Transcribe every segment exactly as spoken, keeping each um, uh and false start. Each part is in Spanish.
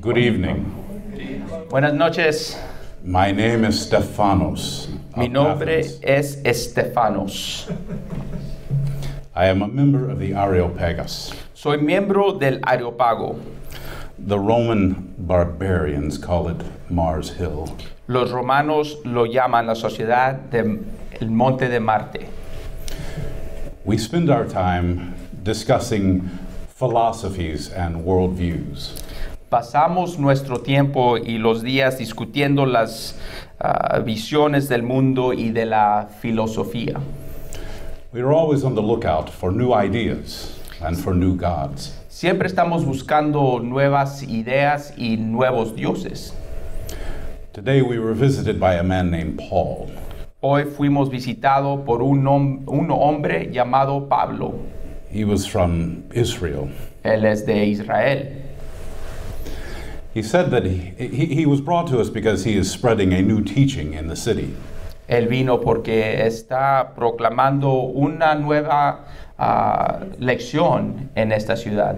Good evening. Buenas noches. My name is Stephanos. Mi of nombre Athens. es Estefanos. I am a member of the Areopagus. Soy miembro del Areópago. The Roman barbarians call it Mars Hill. Los romanos lo llaman la sociedad del Monte de Marte. We spend our time discussing philosophies and worldviews. Pasamos nuestro tiempo y los días discutiendo las uh, visiones del mundo y de la filosofía. We are always on the lookout for new ideas and for new gods. Siempre estamos buscando nuevas ideas y nuevos dioses. Today we were visited by a man named Paul. Hoy fuimos visitados por un, hom- un hombre llamado Pablo. He was from Israel. Él es de Israel. He said that he, he, he was brought to us because he is spreading a new teaching in the city. Él vino porque está proclamando una nueva uh, lección en esta ciudad.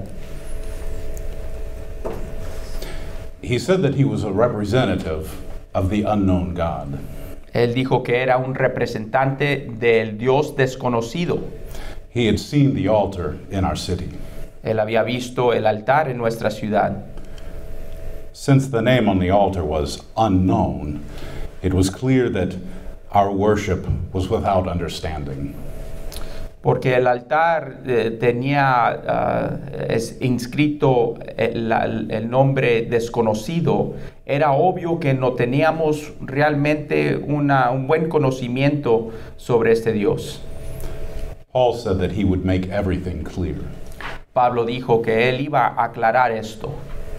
He said that he was a representative of the unknown God. Él dijo que era un representante del Dios desconocido. He had seen the altar in our city. Él había visto el altar en nuestra ciudad. Since the name on the altar was unknown, it was clear that our worship was without understanding. Porque el altar eh, tenía uh, es inscrito el, el nombre desconocido, era obvio que no teníamos realmente una, un buen conocimiento sobre este Dios. Paul said that he would make everything clear. Pablo dijo que él iba a aclarar esto.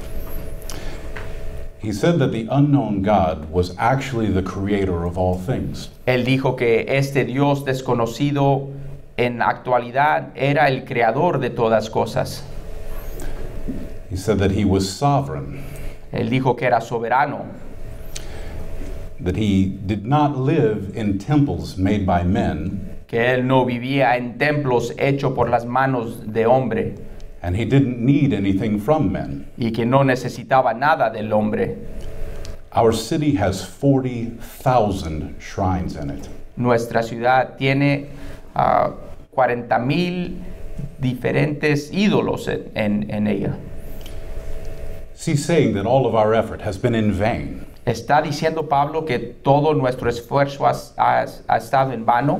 He said that the unknown God was actually the creator of all things. Él dijo que este Dios desconocido en actualidad era el creador de todas cosas. He said that he was sovereign, Él dijo que era soberano, that he did not live in temples made by men, que él no vivía en templos hechos por las manos de hombre and he didn't need anything from men. y que no necesitaba nada del hombre. Our city has forty thousand shrines in it. Nuestra ciudad tiene uh, cuarenta mil diferentes ídolos en, en, en ella. He's saying that all of our effort has been in vain. ¿Está diciendo Pablo que todo nuestro esfuerzo ha, ha, ha estado en vano?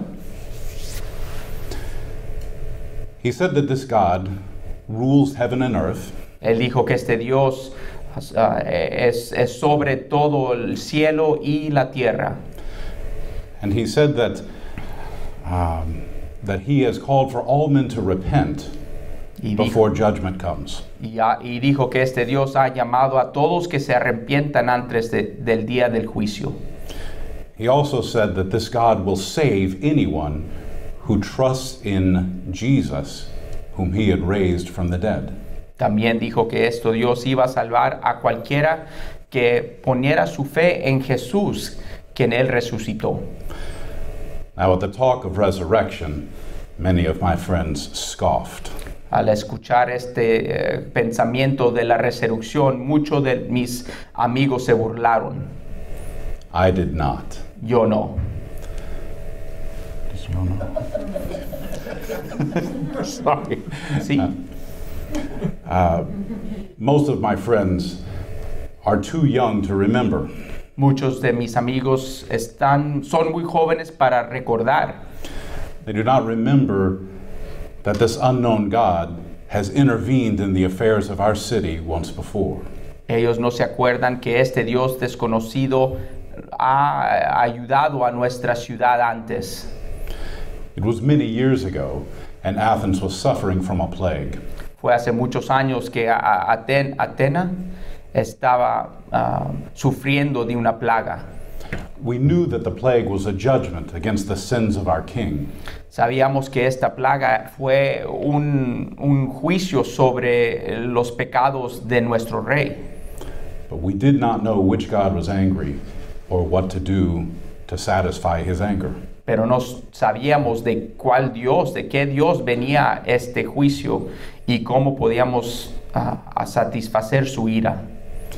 He said that this God rules heaven and earth, Él dijo que este Dios uh, es, es sobre todo el cielo y la tierra. and he said that um, that he has called for all men to repent Y dijo, before judgment comes. y, ha- y dijo que este Dios ha llamado a todos que se arrepientan antes de- del día del juicio. He also said that this God will save anyone who trusts in Jesus, whom he had raised from the dead. También dijo que esto Dios iba a salvar a cualquiera que poniera su fe en Jesús, quien Él resucitó. Now, at the talk of resurrection, many of my friends scoffed. Al escuchar este eh, pensamiento de la resurrección, muchos de mis amigos se burlaron. I did not. Yo no. Did you know? Sorry. Sí. Uh, most of my friends are too young to remember. Muchos de mis amigos están, son muy jóvenes para recordar. They do not remember that this unknown God has intervened in the affairs of our city once before. Ellos no se acuerdan que este Dios desconocido ha ayudado a nuestra ciudad antes. It was many years ago, and Athens was suffering from a plague. Fue hace muchos años que a- a- Aten- Atena estaba ah, sufriendo de una plaga. We knew that the plague was a judgment against the sins of our king. Sabíamos que esta plaga fue un, un juicio sobre los pecados de nuestro rey, But we did not know which God was angry or what to do to satisfy his anger. pero no sabíamos de cuál Dios, de qué Dios venía este juicio y cómo podíamos uh, a satisfacer su ira.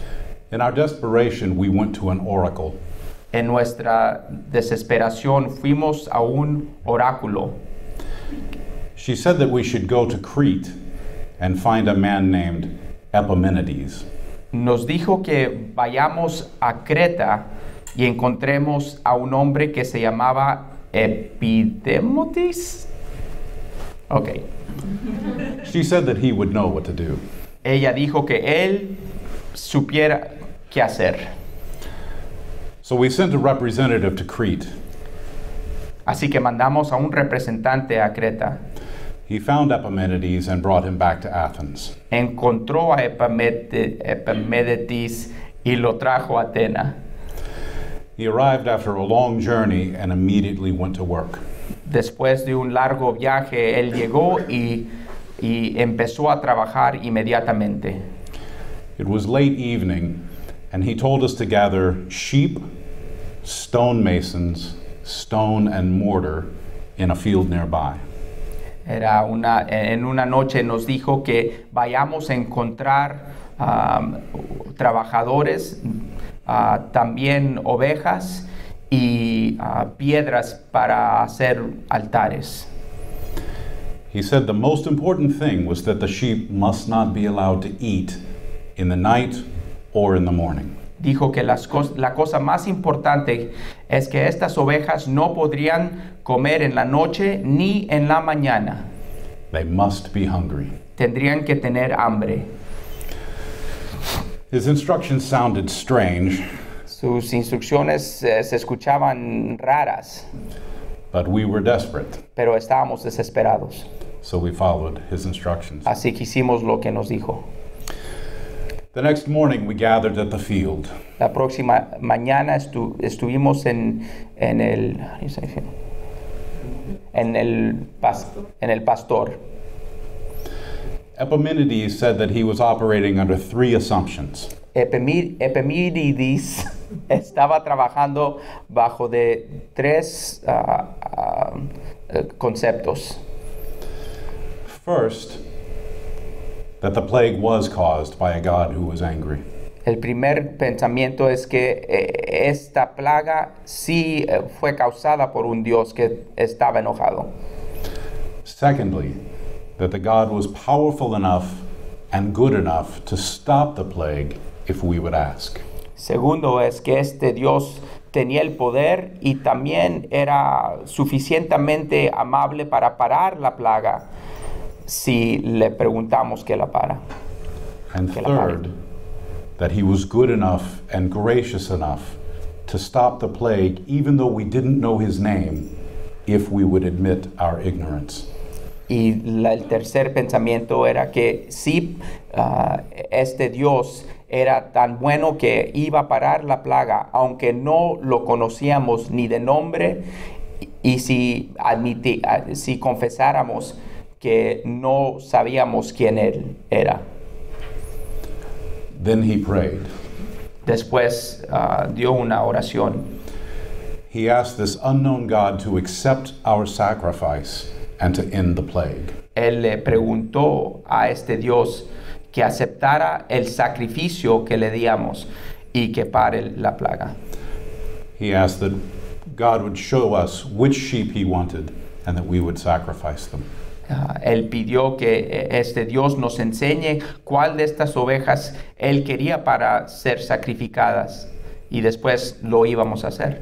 In our desperation, we went to an oracle. En nuestra desesperación fuimos a un oráculo. She said that we should go to Crete and find a man named Epimenides. Nos dijo que vayamos a Creta y encontremos a un hombre que se llamaba Epidémotis. Ok. She said that he would know what to do. Ella dijo que él supiera qué hacer. So we sent a representative to Crete. Así que mandamos a un representante a Creta. He found Epimenides and brought him back to Athens. Encontró a Epimenides y lo trajo a Atenas. He arrived after a long journey and immediately went to work. Después de un largo viaje, él llegó y, y empezó a trabajar inmediatamente. It was late evening, and he told us to gather sheep, stonemasons, stone and mortar in a field nearby. Era una, en una noche nos dijo que vayamos a encontrar um, trabajadores, uh, también ovejas y uh, piedras para hacer altares. He said the most important thing was that the sheep must not be allowed to eat in the night or in the morning. Dijo que las cos- la cosa más importante es que estas ovejas no podrían comer en la noche ni en la mañana. They must be hungry. Tendrían que tener hambre. His instructions sounded strange, Sus instrucciones eh, se escuchaban raras, but we were desperate, pero estábamos desesperados. so we followed his instructions. Así que hicimos lo que nos dijo. The next morning, we gathered at the field. La próxima mañana estu- estuvimos en, en el en el pas- en el pastor. Epimenides said that he was operating under three assumptions. Epimi- Epimenides estaba trabajando bajo de tres ah, ah, eh, conceptos. First, that the plague was caused by a God who was angry. El primer pensamiento es que eh, esta plaga sí eh, fue causada por un Dios que estaba enojado. Secondly, that the God was powerful enough and good enough to stop the plague if we would ask. Segundo es que este Dios tenía el poder y también era suficientemente amable para parar la plaga si le preguntamos que la para. And Que la pare. third, that he was good enough and gracious enough to stop the plague even though we didn't know his name if we would admit our ignorance. Y la- el tercer pensamiento era que sí, ah, este Dios era tan bueno que iba a parar la plaga, aunque no lo conocíamos ni de nombre, y, y si, admiti- ah, si confesáramos que no sabíamos quién él era. Then he prayed. Después ah, dio una oración. He asked this unknown God to accept our sacrifice and to end the plague. Él le preguntó a este Dios que aceptara el sacrificio que le díamos y que pare la plaga. He asked that God would show us which sheep he wanted and that we would sacrifice them. Ah, él pidió que eh, este Dios nos enseñe cuál de estas ovejas él quería para ser sacrificadas y después lo íbamos a hacer.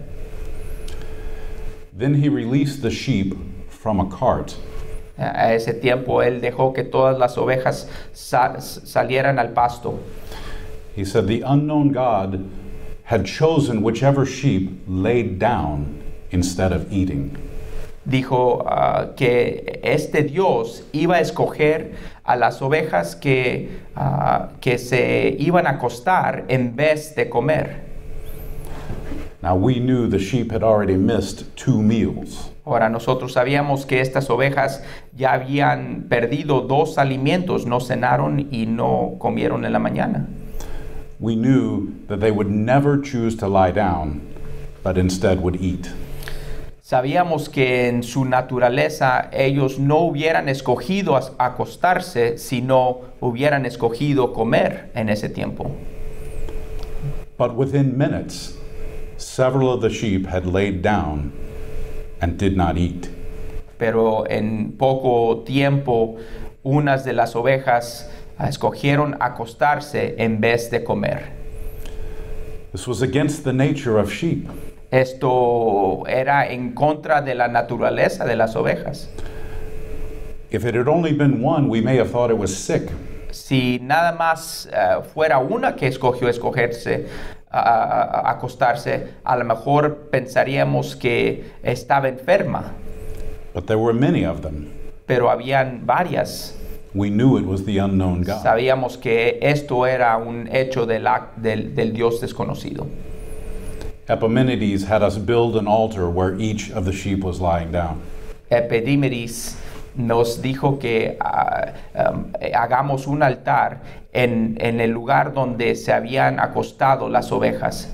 Then he released the sheep from a cart A ese tiempo él dejó que todas las ovejas sa- salieran al pasto. He said the unknown God had chosen whichever sheep laid down instead of eating. Dijo ah, que este Dios iba a escoger a las ovejas que, ah, que se iban a acostar en vez de comer. Now we knew the sheep had already missed two meals. Ahora nosotros sabíamos que estas ovejas ya habían perdido dos alimentos, no cenaron y no comieron en la mañana. We knew that they would never choose to lie down, but instead would eat. Sabíamos que en su naturaleza ellos no hubieran escogido as- acostarse, sino hubieran escogido comer en ese tiempo. But within minutes, several of the sheep had laid down and did not eat. Pero en poco tiempo, unas de las ovejas escogieron acostarse en vez de comer. This was against the nature of sheep. Esto era en contra de la naturaleza de las ovejas. If it had only been one, we may have thought it was sick. Si nada más uh, fuera una que escogió escogerse, uh, uh, acostarse, a lo mejor pensaríamos que estaba enferma. But there were many of them. Pero habían varias. We knew it was the unknown God. Sabíamos que esto era un hecho del, del, del Dios desconocido. Epimenides had us build an altar where each of the sheep was lying down. Epidímedes nos dijo que uh, um, hagamos un altar en, en el lugar donde se habían acostado las ovejas.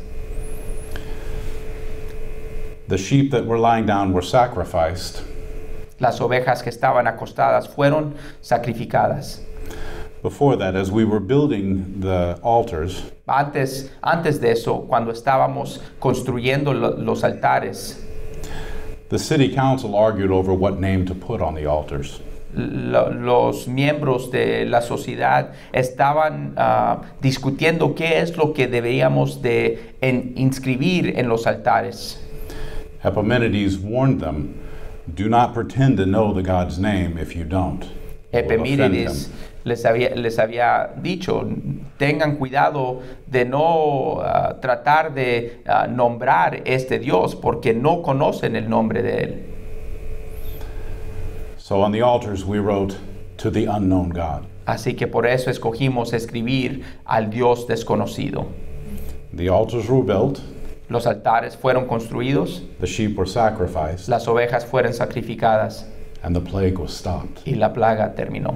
The sheep that were lying down were sacrificed. Las ovejas que estaban acostadas fueron sacrificadas. Before that, as we were building the altars, Antes, antes de eso, cuando estábamos construyendo lo, los altares, the city council argued over what name to put on the altars. lo, los miembros de la sociedad estaban uh, discutiendo qué es lo que deberíamos de en, inscribir en los altares. Epimenides warned them, do not pretend to know the God's name if you don't. It will offend Epimenides him. les había, les había dicho, tengan cuidado de no uh, tratar de uh, nombrar este Dios, porque no conocen el nombre de él. So on the altars we wrote, to the unknown God. Así que por eso escogimos escribir al Dios desconocido. The altars were built, Los altares fueron construidos, the sheep were sacrificed, las ovejas fueron sacrificadas and the plague was stopped. y la plaga terminó.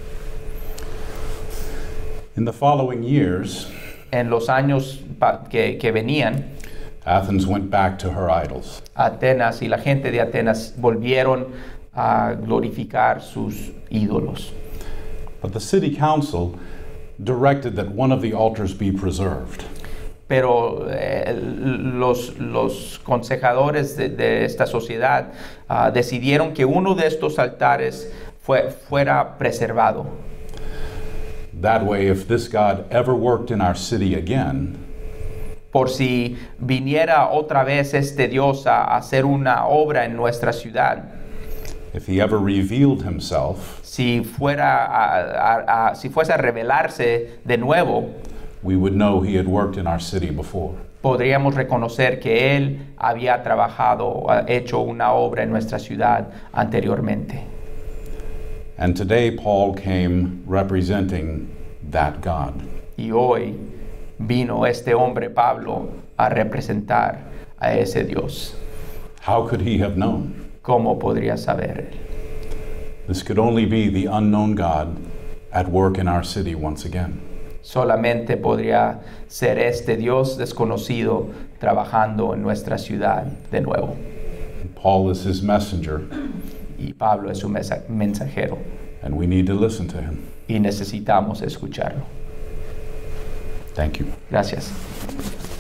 In the following years, En los años pa- que, que venían, Athens went back to her idols. Atenas y la gente de Atenas volvieron a glorificar sus ídolos. But the city council directed that one of the altars be preserved. Pero eh, los, los consejadores de, de esta sociedad uh, decidieron que uno de estos altares fue, fuera preservado. That way, if this God ever worked in our city again, Por si viniera otra vez este Dios a hacer una obra en nuestra ciudad, if he ever revealed himself, si fuera a, a- a- si fuese a revelarse de nuevo, we would know he had worked in our city before. podríamos reconocer que él había trabajado, ha hecho una obra en nuestra ciudad anteriormente. And today, Paul came representing that God. Y hoy vino este hombre Pablo a representar a ese Dios. How could he have known? ¿Cómo podría saber él? This could only be the unknown God at work in our city once again. Solamente podría ser este Dios desconocido trabajando en nuestra ciudad de nuevo. Paul is his messenger, Y Pablo es su mesa- mensajero and we need to listen to him. y necesitamos escucharlo. Thank you. Gracias.